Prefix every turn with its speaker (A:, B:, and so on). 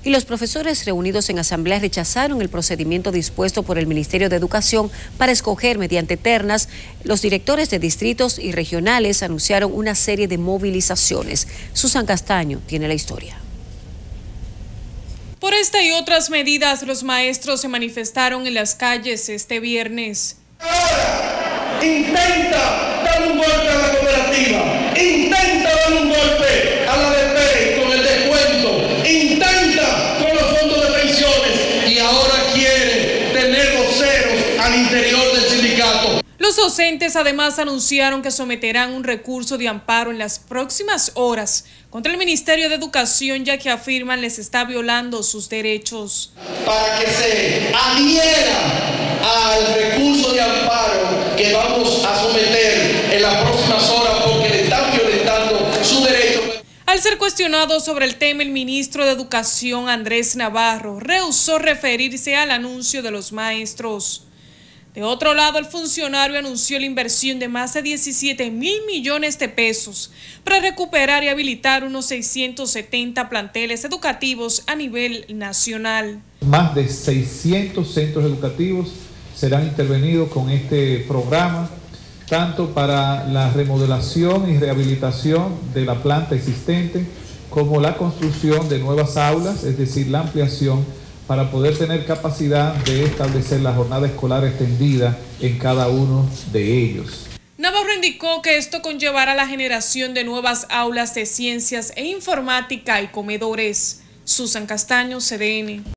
A: y los profesores reunidos en asamblea rechazaron el procedimiento dispuesto por el Ministerio de Educación para escoger mediante ternas. Los directores de distritos y regionales anunciaron una serie de movilizaciones. Susan Castaño tiene la historia.
B: Por esta y otras medidas, los maestros se manifestaron en las calles este viernes.
C: Ahora, intenta dar un golpe a la cooperativa, intenta dar un golpe a la ADP con el descuento, intenta con los fondos de pensiones y ahora quiere tener voceros al interior del sindicato.
B: Los docentes además anunciaron que someterán un recurso de amparo en las próximas horas contra el Ministerio de Educación, ya que afirman les está violando sus derechos.
C: Para que se adhiera al recurso de amparo que vamos a someter en las próximas horas porque le están violentando su derecho.
B: Al ser cuestionado sobre el tema, el ministro de Educación, Andrés Navarro, rehusó referirse al anuncio de los maestros. De otro lado, el funcionario anunció la inversión de más de 17.000 millones de pesos para recuperar y habilitar unos 670 planteles educativos a nivel nacional.
D: Más de 600 centros educativos serán intervenidos con este programa, tanto para la remodelación y rehabilitación de la planta existente, como la construcción de nuevas aulas, es decir, la ampliación, para poder tener capacidad de establecer la jornada escolar extendida en cada uno de ellos.
B: Navarro indicó que esto conllevará la generación de nuevas aulas de ciencias e informática y comedores. Susan Castaño, CDN.